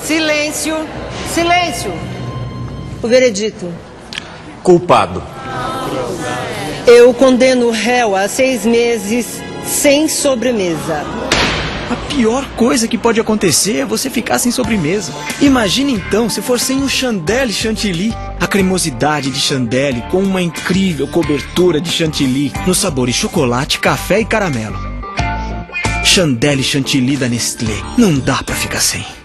Silêncio! Silêncio! O veredito. Culpado. Eu condeno o réu a 6 meses sem sobremesa. A pior coisa que pode acontecer é você ficar sem sobremesa. Imagine então se for sem o Chandelle Chantilly. A cremosidade de Chandelle com uma incrível cobertura de chantilly nos sabores chocolate, café e caramelo. Chandelle Chantilly da Nestlé. Não dá pra ficar sem.